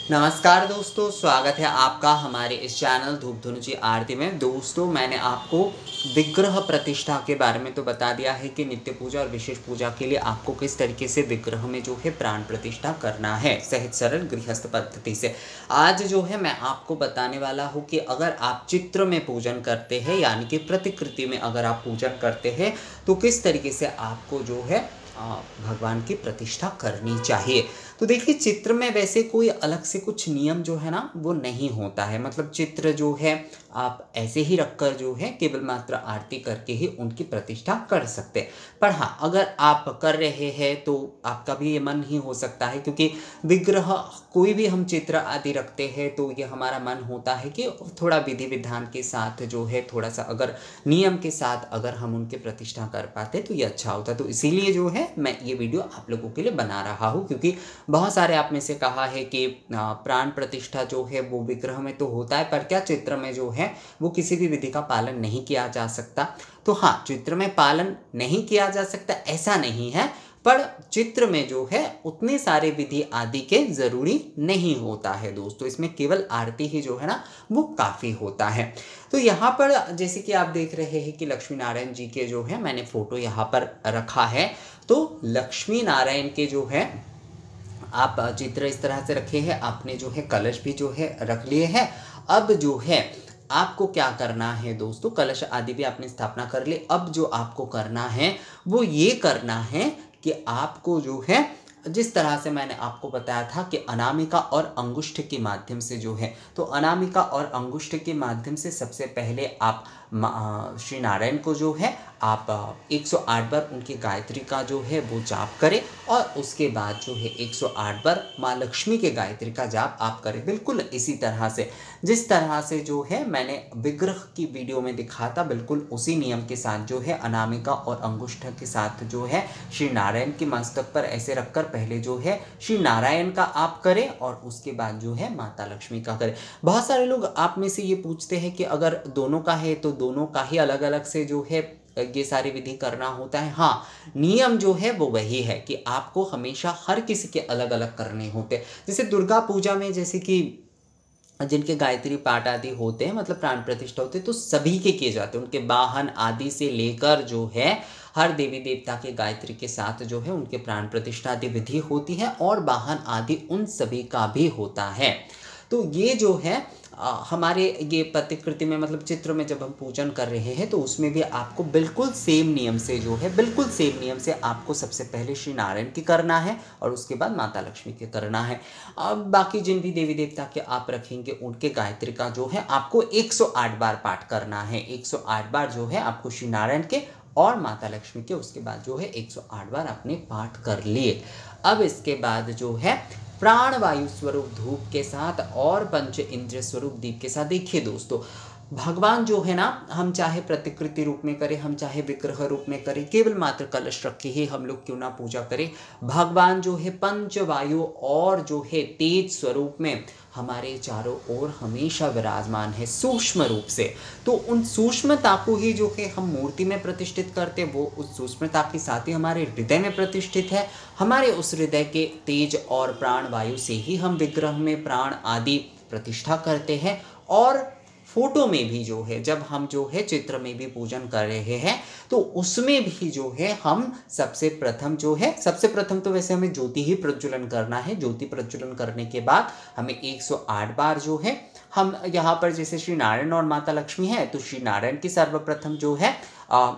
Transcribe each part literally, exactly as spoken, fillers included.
नमस्कार दोस्तों, स्वागत है आपका हमारे इस चैनल धूप धुनु जी आरती में। दोस्तों, मैंने आपको विग्रह प्रतिष्ठा के बारे में तो बता दिया है कि नित्य पूजा और विशेष पूजा के लिए आपको किस तरीके से विग्रह में जो है प्राण प्रतिष्ठा करना है सहज सरल गृहस्थ पद्धति से। आज जो है मैं आपको बताने वाला हूँ कि अगर आप चित्र में पूजन करते हैं, यानी कि प्रतिकृति में अगर आप पूजन करते हैं, तो किस तरीके से आपको जो है भगवान की प्रतिष्ठा करनी चाहिए। तो देखिए, चित्र में वैसे कोई अलग से कुछ नियम जो है ना वो नहीं होता है। मतलब चित्र जो है आप ऐसे ही रखकर जो है केवल मात्र आरती करके ही उनकी प्रतिष्ठा कर सकते हैं। पर हाँ, अगर आप कर रहे हैं तो आपका भी ये मन ही हो सकता है, क्योंकि विग्रह कोई भी हम चित्र आदि रखते हैं तो ये हमारा मन होता है कि थोड़ा विधि विधान के साथ जो है, थोड़ा सा अगर नियम के साथ अगर हम उनकी प्रतिष्ठा कर पाते तो ये अच्छा होता। तो इसीलिए जो है मैं ये वीडियो आप लोगों के लिए बना रहा हूँ, क्योंकि बहुत सारे आप में से कहा है कि प्राण प्रतिष्ठा जो है वो विग्रह में तो होता है, पर क्या चित्र में जो है वो किसी भी विधि का पालन नहीं किया जा सकता। तो हाँ, चित्र में पालन नहीं किया जा सकता ऐसा नहीं है, पर चित्र में जो है उतने सारे विधि आदि के जरूरी नहीं होता है दोस्तों। इसमें केवल आरती ही जो है ना वो काफ़ी होता है। तो यहाँ पर जैसे कि आप देख रहे हैं कि लक्ष्मी नारायण जी के जो है मैंने फोटो यहाँ पर रखा है। तो लक्ष्मी नारायण के जो है आप चित्र इस तरह से रखे हैं, आपने जो है कलश भी जो है रख लिए हैं। अब जो है आपको क्या करना है दोस्तों, कलश आदि भी आपने स्थापना कर ली। अब जो आपको करना है वो ये करना है कि आपको जो है जिस तरह से मैंने आपको बताया था कि अनामिका और अंगुष्ठ के माध्यम से जो है, तो अनामिका और अंगुष्ठ के माध्यम से सबसे पहले आप श्री नारायण को जो है आप एक सौ आठ बार उनकी गायत्री का जो है वो जाप करें, और उसके बाद जो है एक सौ आठ बार माँ लक्ष्मी के गायत्री का जाप आप करें। बिल्कुल इसी तरह से जिस तरह से जो है मैंने विग्रह की वीडियो में दिखा था, बिल्कुल उसी नियम के साथ जो है अनामिका और अंगुष्ठ के साथ जो है श्री नारायण के मस्तक पर ऐसे रखकर पहले जो है श्री नारायण का आप करें और उसके बाद जो है माता लक्ष्मी का करें। बहुत सारे लोग आप में से ये पूछते हैं कि अगर दोनों का है तो दोनों का ही अलग अलग से जो है ये सारी विधि करना होता है। हाँ, नियम जो है वो वही है कि आपको हमेशा हर किसी के अलग अलग करने होते हैं। जैसे दुर्गा पूजा में जैसे कि जिनके गायत्री पाठ आदि होते हैं, मतलब प्राण प्रतिष्ठा होते हैं, तो सभी के किए जाते हैं। उनके वाहन आदि से लेकर जो है हर देवी देवता के गायत्री के साथ जो है उनके प्राण प्रतिष्ठा आदि विधि होती है, और वाहन आदि उन सभी का भी होता है। तो ये जो है आ, हमारे ये प्रतिकृति में, मतलब चित्र में जब हम पूजन कर रहे हैं तो उसमें भी आपको बिल्कुल सेम नियम से जो है बिल्कुल सेम नियम से आपको सबसे पहले श्री नारायण की करना है और उसके बाद माता लक्ष्मी के करना है। अब बाकी जिन भी देवी देवता के आप रखेंगे उनके गायत्री का जो है आपको एक सौ आठ बार पाठ करना है। एक सौ आठ बार जो है आपको श्री नारायण के और माता लक्ष्मी के, उसके बाद जो है एक सौ आठ बार आपने पाठ कर लिए। अब इसके बाद जो है प्राण वायु स्वरूप धूप के साथ और पंच इंद्रिय स्वरूप दीप के साथ, देखिए दोस्तों, भगवान जो है ना, हम चाहे प्रतिकृति रूप में करें, हम चाहे विग्रह रूप में करें, केवल मात्र कलश रख के ही हम लोग क्यों ना पूजा करें, भगवान जो है पंच वायु और जो है तेज स्वरूप में हमारे चारों ओर हमेशा विराजमान है सूक्ष्म रूप से। तो उन सूक्ष्मता को ही जो है हम मूर्ति में प्रतिष्ठित करते, वो उस सूक्ष्मता के साथ ही हमारे हृदय में प्रतिष्ठित है। हमारे उस हृदय के तेज और प्राण वायु से ही हम विग्रह में प्राण आदि प्रतिष्ठा करते हैं। और फोटो में भी जो है, जब हम जो है चित्र में भी पूजन कर रहे हैं तो उसमें भी जो है हम सबसे प्रथम जो है सबसे प्रथम तो वैसे हमें ज्योति ही प्रज्वलन करना है। ज्योति प्रज्वलन करने के बाद हमें एक सौ आठ बार जो है, हम यहाँ पर जैसे श्री नारायण और माता लक्ष्मी है तो श्री नारायण की सर्वप्रथम जो है आ,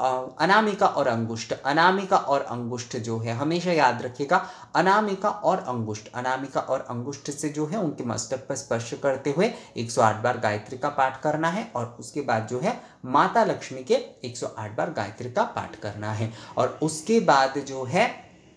अनामिका और अंगुष्ठ, अनामिका और अंगुष्ठ जो है हमेशा याद रखिएगा, अनामिका और अंगुष्ठ, अनामिका और अंगुष्ठ से जो है उनके मस्तक पर स्पर्श करते हुए एक सौ आठ बार गायत्री का पाठ करना है, और उसके बाद जो है माता लक्ष्मी के एक सौ आठ बार गायत्री का पाठ करना है। और उसके बाद जो है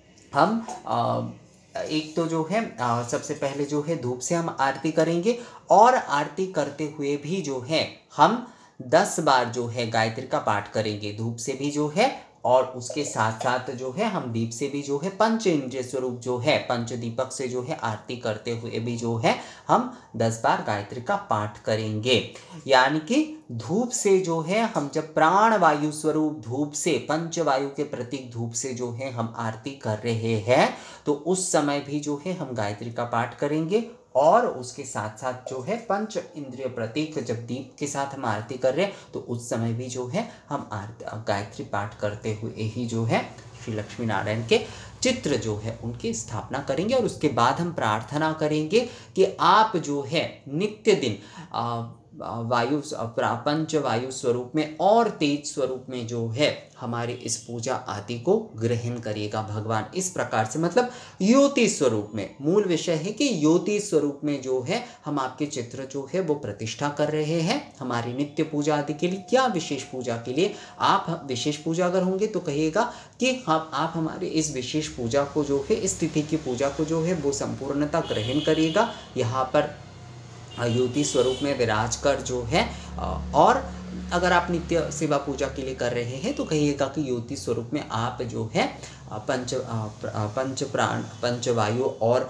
हम आ, एक तो जो है आ, सबसे पहले जो है धूप से हम आरती करेंगे, और आरती करते हुए भी जो है हम दस बार जो है गायत्री का पाठ करेंगे धूप से भी जो है, और उसके साथ साथ जो है हम दीप से भी जो है पंच इंद्रिय स्वरूप जो है पंच दीपक से जो है आरती करते हुए भी जो है हम दस बार गायत्री का पाठ करेंगे। यानी कि धूप से जो है हम जब प्राण वायु स्वरूप धूप से, पंच वायु के प्रतीक धूप से जो है हम आरती कर रहे हैं, तो उस समय भी जो है हम गायत्री का पाठ करेंगे। और उसके साथ साथ जो है पंच इंद्रिय प्रतीक जब दीप के साथ हम आरती कर रहे हैं तो उस समय भी जो है हम आरती गायत्री पाठ करते हुए ही जो है श्री लक्ष्मी नारायण के चित्र जो है उनकी स्थापना करेंगे। और उसके बाद हम प्रार्थना करेंगे कि आप जो है नित्य दिन आ, वायु पंच वायु स्वरूप में और तेज स्वरूप में जो है हमारी इस पूजा आदि को ग्रहण करिएगा भगवान। इस प्रकार से मतलब योति स्वरूप में, मूल विषय है कि योति स्वरूप में जो है हम आपके चित्र जो है वो प्रतिष्ठा कर रहे हैं हमारी नित्य पूजा आदि के लिए। क्या विशेष पूजा के लिए? आप विशेष पूजा अगर होंगे तो कहिएगा कि हम आप हमारे इस विशेष पूजा को जो है, इस तिथि की पूजा को जो है वो संपूर्णता ग्रहण करिएगा यहाँ पर योति स्वरूप में विराज कर जो है। और अगर आप नित्य सेवा पूजा के लिए कर रहे हैं तो कहिएगा कि योति स्वरूप में आप जो है पंच पंच प्राण पंच वायु और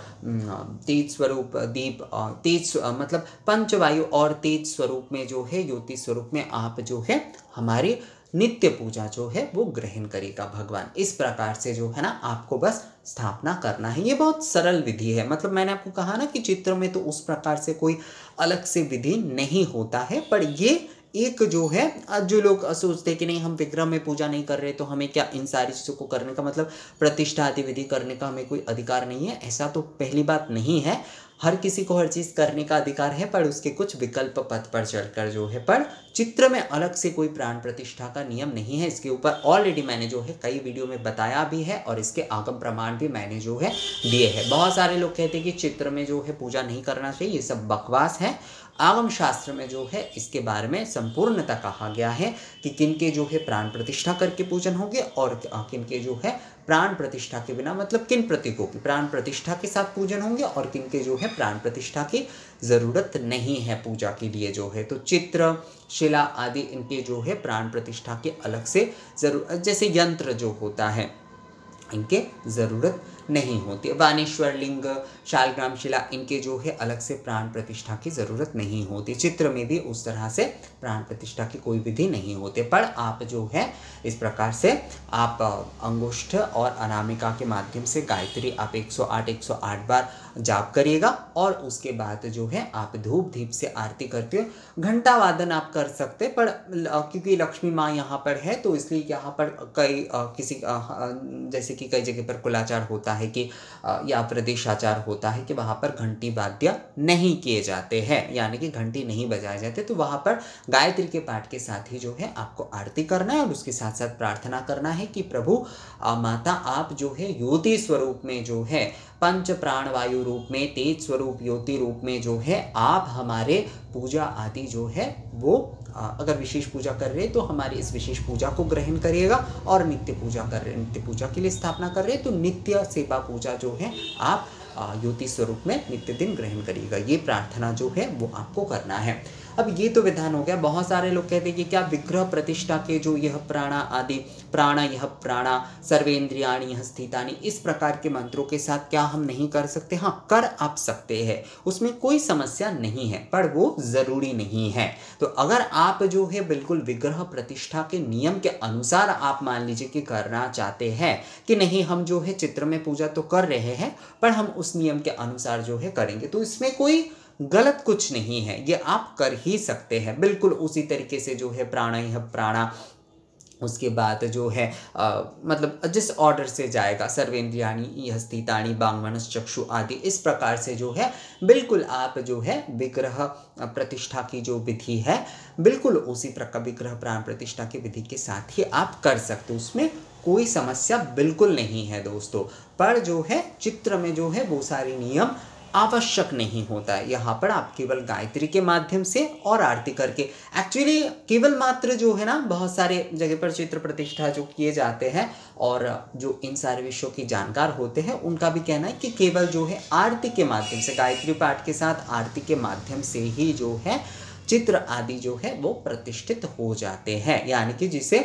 तेज स्वरूप दीप तेज मतलब पंच वायु और तेज स्वरूप में जो है योति स्वरूप में आप जो है हमारी नित्य पूजा जो है वो ग्रहण करेगा भगवान। इस प्रकार से जो है ना आपको बस स्थापना करना है। ये बहुत सरल विधि है। मतलब मैंने आपको कहा ना कि चित्र में तो उस प्रकार से कोई अलग से विधि नहीं होता है, पर ये एक जो है जो लोग सोचते हैं कि नहीं हम विग्रह में पूजा नहीं कर रहे तो हमें क्या इन सारी चीज़ों को करने का मतलब प्रतिष्ठा आदि विधि करने का हमें कोई अधिकार नहीं है, ऐसा तो पहली बात नहीं है। हर किसी को हर चीज़ करने का अधिकार है, पर उसके कुछ विकल्प पथ पर चलकर जो है, पर चित्र में अलग से कोई प्राण प्रतिष्ठा का नियम नहीं है। इसके ऊपर ऑलरेडी मैंने जो है कई वीडियो में बताया भी है और इसके आगम प्रमाण भी मैंने जो है दिए हैं। बहुत सारे लोग कहते हैं कि चित्र में जो है पूजा नहीं करना चाहिए, ये सब बकवास है। आगम शास्त्र में जो है इसके बारे में संपूर्णतः कहा गया है कि किनके जो है प्राण प्रतिष्ठा करके पूजन होंगे और किनके जो है प्राण प्रतिष्ठा के बिना, मतलब किन प्रतीकों की प्राण प्रतिष्ठा के साथ पूजन होंगे और किनके जो है प्राण प्रतिष्ठा की ज़रूरत नहीं है पूजा के लिए जो है। तो चित्र शिला आदि इनके जो है प्राण प्रतिष्ठा के अलग से जरूर, जैसे यंत्र जो होता है इनके ज़रूरत नहीं होती। बानेश्वर लिंग शालग्राम शिला इनके जो है अलग से प्राण प्रतिष्ठा की ज़रूरत नहीं होती। चित्र में भी उस तरह से प्राण प्रतिष्ठा की कोई विधि नहीं होती, पर आप जो है इस प्रकार से आप अंगुष्ठ और अनामिका के माध्यम से गायत्री आप एक सौ आठ एक सौ आठ बार जाप करिएगा और उसके बाद जो है आप धूप दीप से आरती करते हो। घंटा वादन आप कर सकते, पर क्योंकि लक्ष्मी माँ यहाँ पर है तो इसलिए यहाँ पर कई किसी जैसे कि कई जगह पर कुलाचार होता है कि या प्रदेशाचार होता है कि वहाँ पर घंटी वाद्य नहीं किए जाते हैं, यानी कि घंटी नहीं बजाए जाते, तो वहाँ पर गायत्री के पाठ के साथ ही जो है आपको आरती करना है और उसके साथ साथ प्रार्थना करना है कि प्रभु माता आप जो है योति स्वरूप में जो है पंच प्राण वायु रूप में तेज स्वरूप योति रूप में जो है आप हमारे पूजा आदि जो है वो अगर विशेष पूजा कर रहे हैं तो हमारी इस विशेष पूजा को ग्रहण करिएगा और नित्य पूजा कर रहे नित्य पूजा के लिए स्थापना कर रहे हैं तो नित्य सेवा पूजा जो है आप योति स्वरूप में नित्य दिन ग्रहण करिएगा। ये प्रार्थना जो है वो आपको करना है। अब ये तो विधान हो गया। बहुत सारे लोग कहते हैं कि क्या विग्रह प्रतिष्ठा के जो यह प्राणा आदि प्राण यह प्राणा सर्वेंद्रियाणि यह स्थितानि इस प्रकार के मंत्रों के साथ क्या हम नहीं कर सकते? हाँ, कर आप सकते हैं, उसमें कोई समस्या नहीं है, पर वो जरूरी नहीं है। तो अगर आप जो है बिल्कुल विग्रह प्रतिष्ठा के नियम के अनुसार आप मान लीजिए कि करना चाहते हैं कि नहीं हम जो है चित्र में पूजा तो कर रहे हैं पर हम उस नियम के अनुसार जो है करेंगे, तो इसमें कोई गलत कुछ नहीं है, ये आप कर ही सकते हैं। बिल्कुल उसी तरीके से जो है प्राणा यह प्राणा उसके बाद जो है आ, मतलब जिस ऑर्डर से जाएगा सर्वेंद्रियाणि यह स्थितानि बांग मनस चक्षु आदि इस प्रकार से जो है बिल्कुल आप जो है विग्रह प्रतिष्ठा की जो विधि है बिल्कुल उसी प्रकार विग्रह प्राण प्रतिष्ठा की विधि के साथ ही आप कर सकते हो, उसमें कोई समस्या बिल्कुल नहीं है दोस्तों। पर जो है चित्र में जो है वो सारे नियम आवश्यक नहीं होता है। यहाँ पर आप केवल गायत्री के माध्यम से और आरती करके, एक्चुअली केवल मात्र जो है ना बहुत सारे जगह पर चित्र प्रतिष्ठा जो किए जाते हैं और जो इन सारे विषयों की जानकार होते हैं उनका भी कहना है कि केवल जो है आरती के माध्यम से गायत्री पाठ के साथ आरती के माध्यम से ही जो है चित्र आदि जो है वो प्रतिष्ठित हो जाते हैं, यानी कि जिसे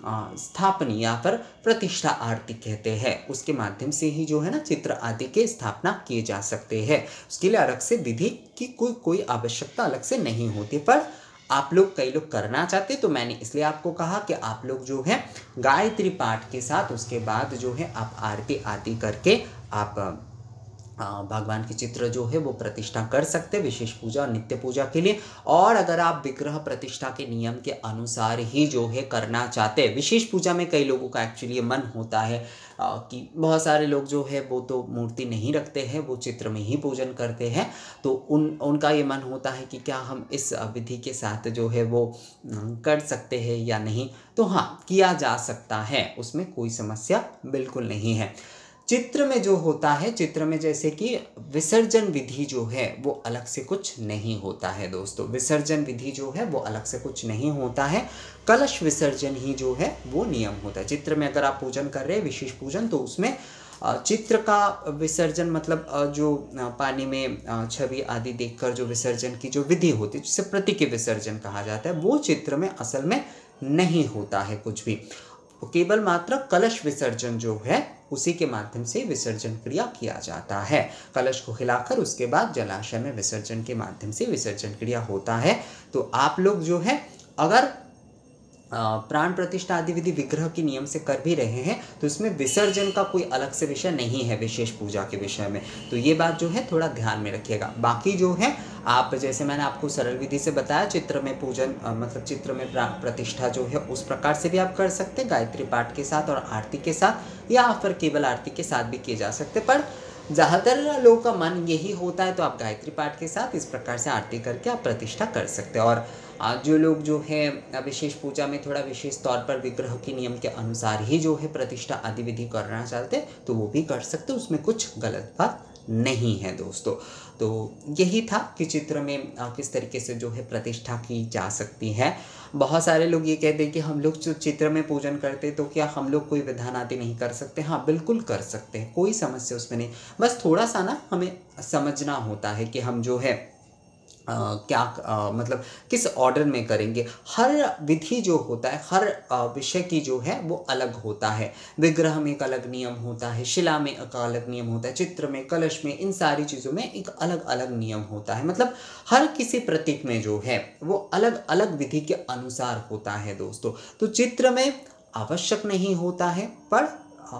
स्थापनी या पर प्रतिष्ठा आरती कहते हैं, उसके माध्यम से ही जो है ना चित्र आदि के स्थापना किए जा सकते हैं। उसके लिए अलग से विधि की कोई कोई आवश्यकता अलग से नहीं होती। पर आप लोग कई लोग करना चाहते तो मैंने इसलिए आपको कहा कि आप लोग जो है गायत्री पाठ के साथ उसके बाद जो है आप आरती आदि करके आप भगवान की चित्र जो है वो प्रतिष्ठा कर सकते हैं विशेष पूजा और नित्य पूजा के लिए। और अगर आप विग्रह प्रतिष्ठा के नियम के अनुसार ही जो है करना चाहते हैं, विशेष पूजा में कई लोगों का एक्चुअली मन होता है आ, कि बहुत सारे लोग जो है वो तो मूर्ति नहीं रखते हैं, वो चित्र में ही पूजन करते हैं, तो उन उनका ये मन होता है कि क्या हम इस विधि के साथ जो है वो कर सकते हैं या नहीं। तो हाँ, किया जा सकता है, उसमें कोई समस्या बिल्कुल नहीं है। चित्र में जो होता है, चित्र में जैसे कि विसर्जन विधि जो है वो अलग से कुछ नहीं होता है दोस्तों। विसर्जन विधि जो है वो अलग से कुछ नहीं होता है, कलश विसर्जन ही जो है वो नियम होता है। चित्र में अगर आप पूजन कर रहे हैं विशेष पूजन, तो उसमें चित्र का विसर्जन मतलब जो पानी में छवि आदि देखकर जो विसर्जन की जो विधि होती है, जिसे प्रतीक विसर्जन कहा जाता है, वो चित्र में असल में नहीं होता है कुछ भी। केवल मात्र कलश विसर्जन जो है उसी के माध्यम से विसर्जन क्रिया किया जाता है। कलश को हिलाकर उसके बाद जलाशय में विसर्जन के माध्यम से विसर्जन क्रिया होता है। तो आप लोग जो है अगर प्राण प्रतिष्ठा आदि विधि विग्रह के नियम से कर भी रहे हैं, तो इसमें विसर्जन का कोई अलग से विषय नहीं है विशेष पूजा के विषय में। तो ये बात जो है थोड़ा ध्यान में रखिएगा। बाकी जो है आप, जैसे मैंने आपको सरल विधि से बताया, चित्र में पूजन मतलब चित्र में प्राण प्रतिष्ठा जो है उस प्रकार से भी आप कर सकते हैं, गायत्री पाठ के साथ और आरती के साथ, या फिर केवल आरती के साथ भी किए जा सकते। पर ज़्यादातर लोगों का मन यही होता है, तो आप गायत्री पाठ के साथ इस प्रकार से आरती करके आप प्रतिष्ठा कर सकते हैं। और जो लोग जो है विशेष पूजा में थोड़ा विशेष तौर पर विग्रह के नियम के अनुसार ही जो है प्रतिष्ठा आदि विधि करना चाहते हैं, तो वो भी कर सकते हैं, उसमें कुछ गलत बात नहीं है दोस्तों। तो यही था कि चित्र में किस तरीके से जो है प्रतिष्ठा की जा सकती है। बहुत सारे लोग ये कहते हैं कि हम लोग जो चित्र में पूजन करते हैं तो क्या हम लोग कोई विधान आदि नहीं कर सकते। हाँ, बिल्कुल कर सकते हैं, कोई समस्या उसमें नहीं। बस थोड़ा सा ना हमें समझना होता है कि हम जो है आ, क्या आ, मतलब किस ऑर्डर में करेंगे। हर विधि जो होता है, हर विषय की जो है वो अलग होता है। विग्रह में एक अलग नियम होता है, शिला में एक अलग नियम होता है, चित्र में, कलश में, इन सारी चीज़ों में एक अलग अलग नियम होता है। मतलब हर किसी प्रतीक में जो है वो अलग अलग विधि के अनुसार होता है दोस्तों। तो चित्र में आवश्यक नहीं होता है, पर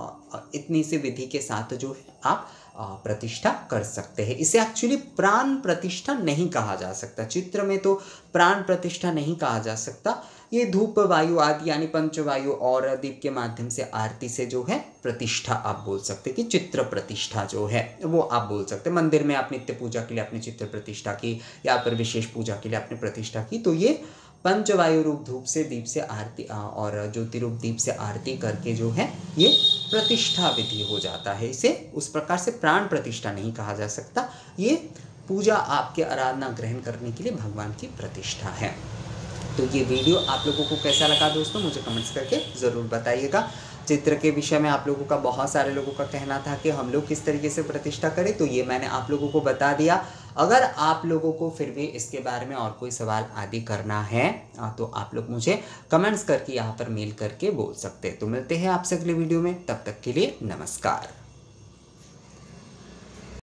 इतनी सी विधि के साथ जो है आप प्रतिष्ठा कर सकते हैं। इसे एक्चुअली प्राण प्रतिष्ठा नहीं कहा जा सकता। चित्र में तो प्राण प्रतिष्ठा नहीं कहा जा सकता। ये धूप वायु आदि यानी पंचवायु और दीप के माध्यम से आरती से जो है प्रतिष्ठा आप बोल सकते हैं कि चित्र प्रतिष्ठा जो है वो आप बोल सकते हैं। मंदिर में आप नित्य पूजा के लिए अपनी चित्र प्रतिष्ठा की, या फिर विशेष पूजा के लिए आपने प्रतिष्ठा की, तो ये पंचवायु रूप धूप से, दीप से आरती और ज्योति रूप दीप से आरती करके जो है ये प्रतिष्ठा विधि हो जाता है। इसे उस प्रकार से प्राण प्रतिष्ठा नहीं कहा जा सकता। ये पूजा आपके आराधना ग्रहण करने के लिए भगवान की प्रतिष्ठा है। तो ये वीडियो आप लोगों को कैसा लगा दोस्तों, मुझे कमेंट्स करके ज़रूर बताइएगा। चित्र के विषय में आप लोगों का, बहुत सारे लोगों का कहना था कि हम लोग किस तरीके से प्रतिष्ठा करें, तो ये मैंने आप लोगों को बता दिया। अगर आप लोगों को फिर भी इसके बारे में और कोई सवाल आदि करना है तो आप लोग मुझे कमेंट्स करके यहाँ पर मेल करके बोल सकते हैं। तो मिलते हैं आपसे अगले वीडियो में, तब तक के लिए नमस्कार।